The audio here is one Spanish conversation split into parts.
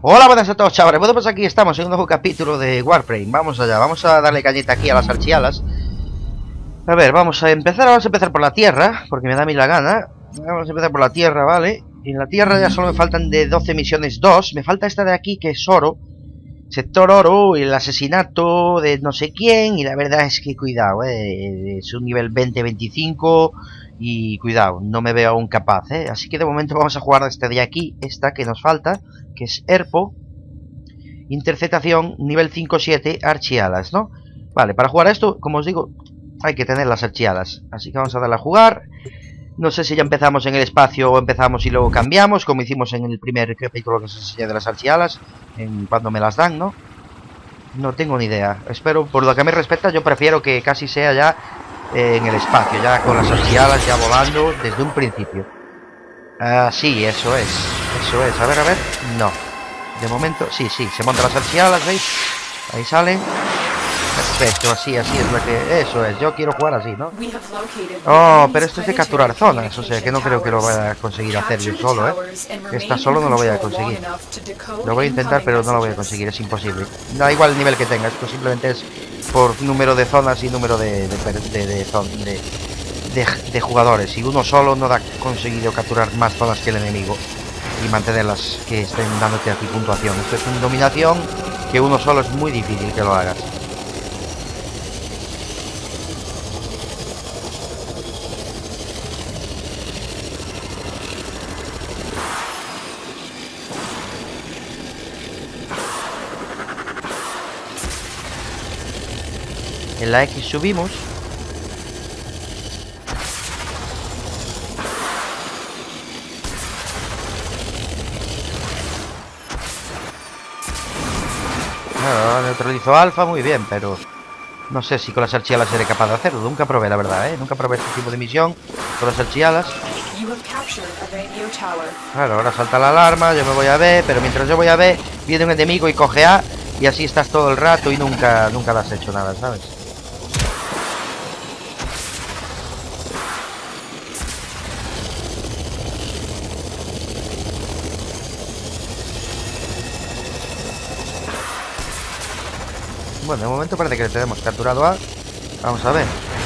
Hola, buenas a todos, chavales. Bueno, pues aquí estamos en un nuevo capítulo de Warframe. Vamos allá, vamos a darle cañita aquí a las archialas. A ver, vamos a empezar por la tierra, porque me da a mí la gana. Vamos a empezar por la tierra, ¿vale? Y en la tierra ya solo me faltan de 12 misiones 2. Me falta esta de aquí, que es oro. Sector oro, y el asesinato de no sé quién. Y la verdad es que cuidado, es un nivel 20-25. Y cuidado, no me veo aún capaz, Así que de momento vamos a jugar este de aquí, esta que nos falta, que es Erpo. Interceptación, nivel 5-7, archialas, ¿no? Vale, para jugar a esto, como os digo, hay que tener las archialas. Así que vamos a darle a jugar. No sé si ya empezamos en el espacio o empezamos y luego cambiamos, como hicimos en el primer capítulo que os enseñé de las archialas, cuando me las dan, ¿no? No tengo ni idea. Espero, por lo que me respecta, yo prefiero que casi sea ya en el espacio, ya con las archialas, ya volando desde un principio. Sí, eso es. Eso es. A ver. No. De momento, sí, se montan las archialas, ¿veis? Ahí salen. Perfecto, así es la que... Eso es, yo quiero jugar así, ¿no? Oh, pero esto es de capturar zonas, o sea que no creo que lo vaya a conseguir hacer yo solo, Esta solo no lo voy a conseguir. Lo voy a intentar, pero no lo voy a conseguir, es imposible. Da igual el nivel que tenga, esto simplemente es por número de zonas y número de jugadores. Si uno solo no ha conseguido capturar más zonas que el enemigo y mantenerlas que estén dándote aquí puntuación. Esto es una dominación que uno solo es muy difícil que lo hagas. En la X subimos. Claro, neutralizo alfa, muy bien, pero no sé si con las archialas seré capaz de hacerlo. Nunca probé, la verdad, Nunca probé este tipo de misión con las archialas. Claro, ahora salta la alarma, yo me voy a B, pero mientras yo voy a B, viene un enemigo y coge A, y así estás todo el rato y nunca le has hecho nada, ¿sabes? Bueno, de momento parece que le tenemos capturado A. Vamos a ver.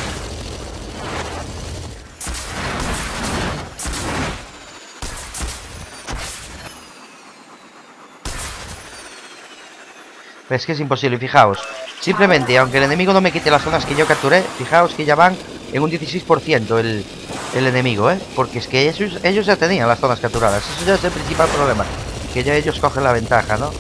Es que es imposible, fijaos. Simplemente, aunque el enemigo no me quite las zonas que yo capturé, fijaos que ya van en un 16% el enemigo, Porque es que ellos ya tenían las zonas capturadas. Eso ya es el principal problema. Que ya ellos cogen la ventaja, ¿no?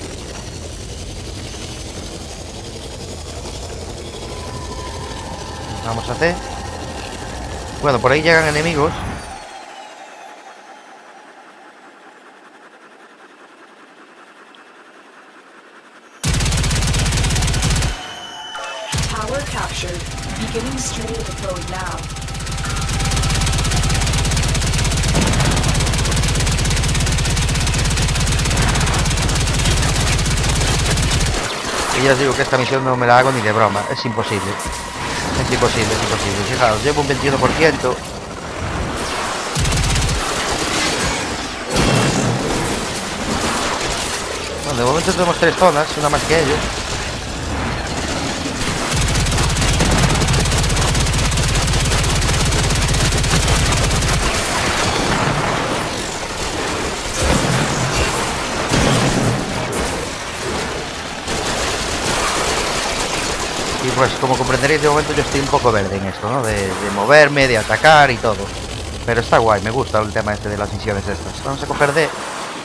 Vamos a hacer. Bueno, por ahí llegan enemigos. Tower captured. Beginning straight mode now. Y ya os digo que esta misión no me la hago ni de broma. Es imposible. Es imposible. Fijaos, llevo un 21%. Bueno, de momento tenemos 3 zonas, una más que ellos. Y pues como comprenderéis, de momento yo estoy un poco verde en esto, ¿no? De moverme, de atacar y todo. Pero está guay, me gusta el tema este de las misiones estas. Vamos a coger D.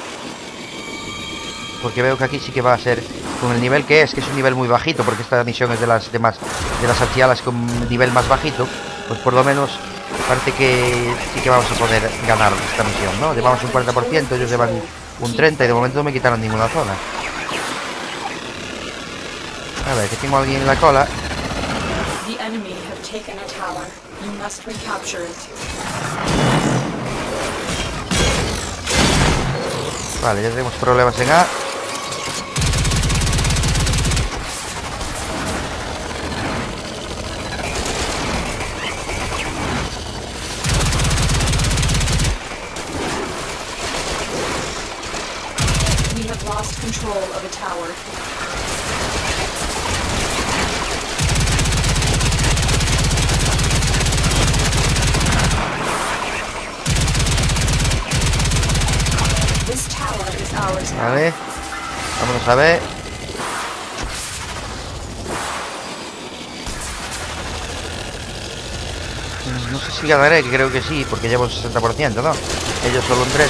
Porque veo que aquí sí que va a ser con el nivel que es un nivel muy bajito, porque esta misión es de las demás, de las archialas con un nivel más bajito. Pues por lo menos parece que sí que vamos a poder ganar esta misión, ¿no? Llevamos un 40%, ellos llevan un 30% y de momento no me quitaron ninguna zona. A ver, que tengo a alguien en la cola. Vale, ya tenemos problemas en A. Vale. Vámonos a ver. No sé si ganaré, que creo que sí, porque llevo un 60%, ¿no? Ellos solo un 30%.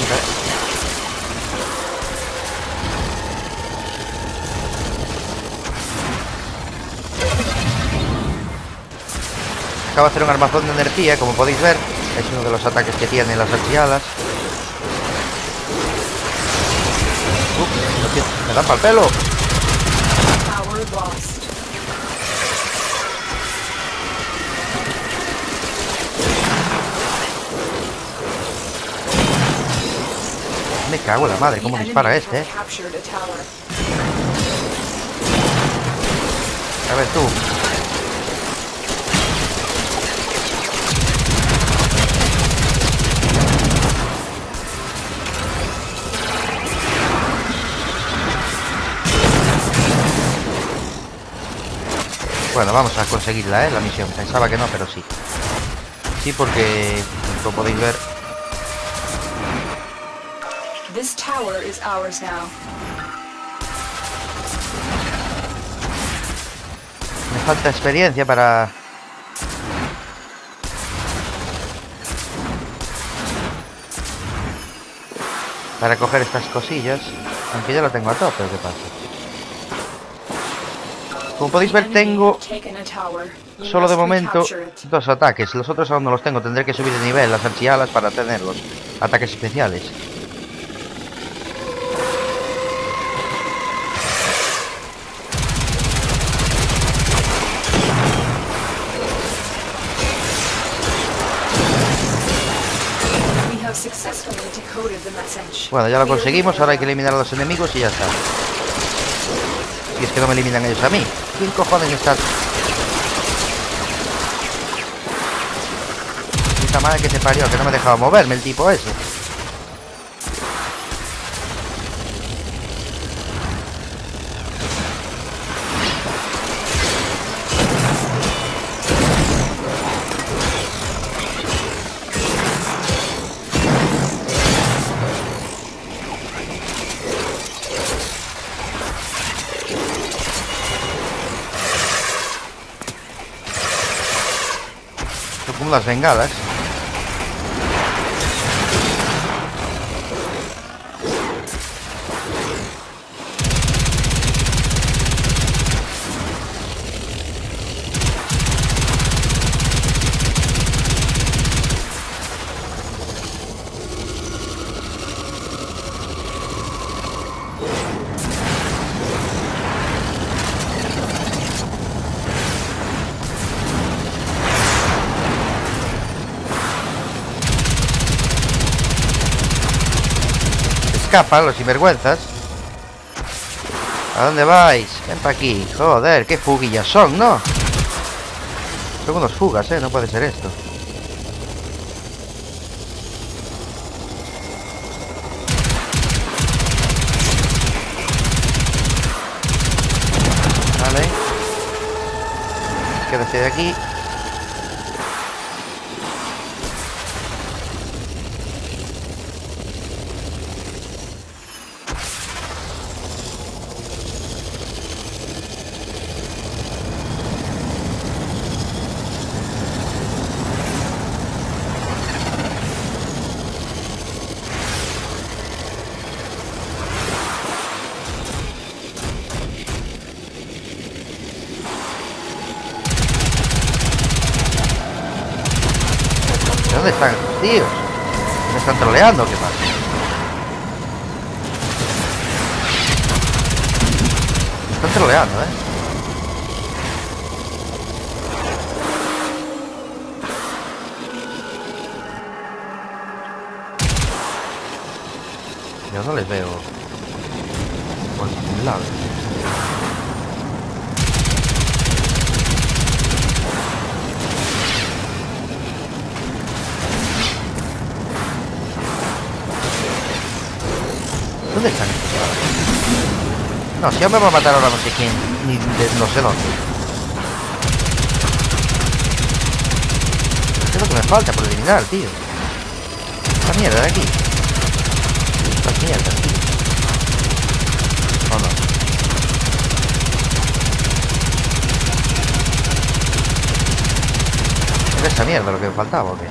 Acabo de hacer un armazón de energía, como podéis ver. Es uno de los ataques que tienen las archialas. Me dan pa'l pelo. Power lost. Me cago en la madre, The cómo enemy dispara has este, captured a tower. A ver tú. Bueno, vamos a conseguirla, la misión. Pensaba que no, pero sí. Sí, porque, como podéis ver, This tower is ours now. me falta experiencia para... coger estas cosillas. Aunque ya lo tengo a tope, ¿qué pasa? Como podéis ver, tengo Taken a tower. We solo de must momento recapture it. 2 ataques. Los otros aún no los tengo. Tendré que subir de nivel las archialas para tenerlos. Ataques especiales. We have successfully decoded the message. Bueno, ya lo We are conseguimos. Ahora hay que leaving. eliminar a los enemigos y ya está. Si es que no me eliminan ellos a mí. ¿Quién cojones está? Puta madre que se parió, que no me ha dejado moverme el tipo ese. Son como las bengalas. Escapan los sinvergüenzas. ¿A dónde vais? Ven para aquí. Joder, qué fuguillas son, ¿no? Son unos fugas, no puede ser esto. Vale. Quédate de aquí. ¿Dónde están estos tíos? ¿Me están troleando o qué pasa? Me están troleando, Yo no les veo por ningún lado. ¿Dónde están estos caras? No, si ya me va a matar ahora no sé quién, ni no sé dónde. ¿Qué es lo que me falta por eliminar, tío? Esta mierda de aquí. Estas mierdas, tío. esa mierda lo que me faltaba, ¿o qué?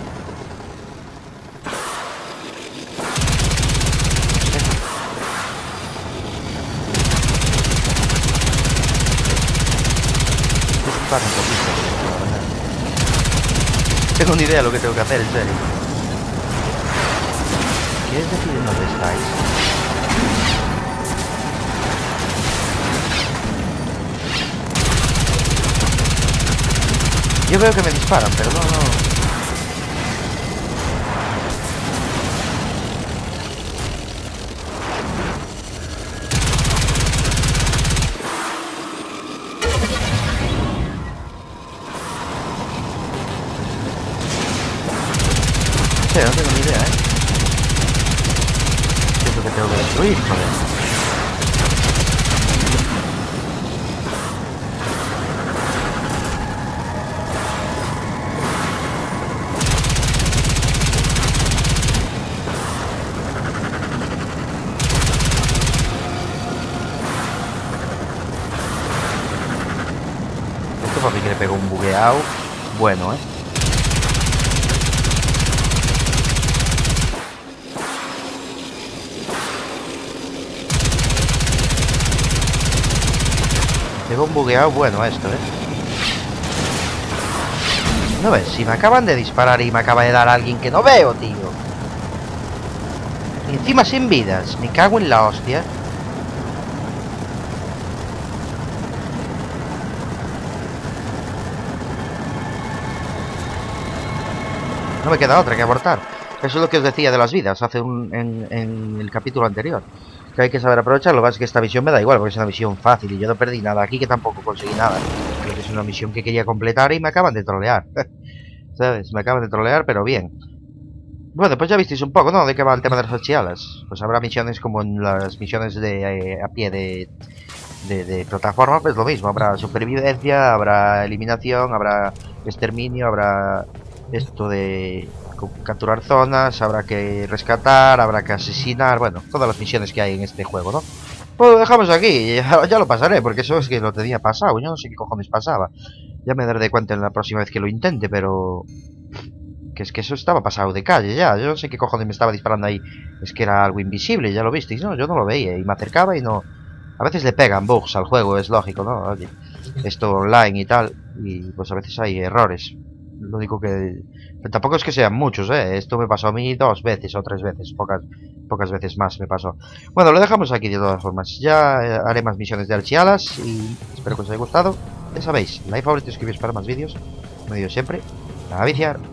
Dispara un poquito, la verdad. Tengo ni idea de lo que tengo que hacer, en serio. ¿Quieres decir dónde estáis? Yo veo que me disparan, pero no. No sé, no tengo ni idea, ¿qué es lo que tengo que destruir, joder? Para mí que le pegó un bugueado bueno, pegó un bugueado bueno esto, ¿no ves? Si me acaban de disparar y me acaba de dar a alguien que no veo, tío. Y encima sin vidas, me cago en la hostia. No me queda otra que abortar. Eso es lo que os decía de las vidas en el capítulo anterior. Que hay que saber aprovecharlo. Lo que pasa es que esta misión me da igual, porque es una misión fácil y yo no perdí nada aquí, que tampoco conseguí nada. Creo que es una misión que quería completar y me acaban de trolear. ¿Sabes? Me acaban de trolear, pero bien. Bueno, pues ya visteis un poco, ¿no? De qué va el tema de las salchialas. Pues habrá misiones como en las misiones de a pie de plataforma, pues lo mismo. Habrá supervivencia, habrá eliminación, habrá exterminio, habrá esto de capturar zonas, habrá que rescatar, habrá que asesinar, bueno, todas las misiones que hay en este juego, ¿no? Pues lo dejamos aquí, ya lo pasaré, porque eso es que lo tenía pasado, yo no sé qué cojones pasaba. Ya me daré cuenta en la próxima vez que lo intente, pero... que es que eso estaba pasado de calle ya, yo no sé qué cojones me estaba disparando ahí. Es que era algo invisible, ya lo visteis, ¿no? Yo no lo veía y me acercaba y no... A veces le pegan bugs al juego, es lógico, ¿no? Oye, esto online y tal, y pues a veces hay errores. Lo único que... Tampoco es que sean muchos, ¿eh? Esto me pasó a mí 2 veces o 3 veces. Pocas veces más me pasó. Bueno, lo dejamos aquí de todas formas. Ya haré más misiones de Archialas y espero que os haya gustado. Ya sabéis, like, favorito, suscribiros para más vídeos. Como digo siempre, a viciar.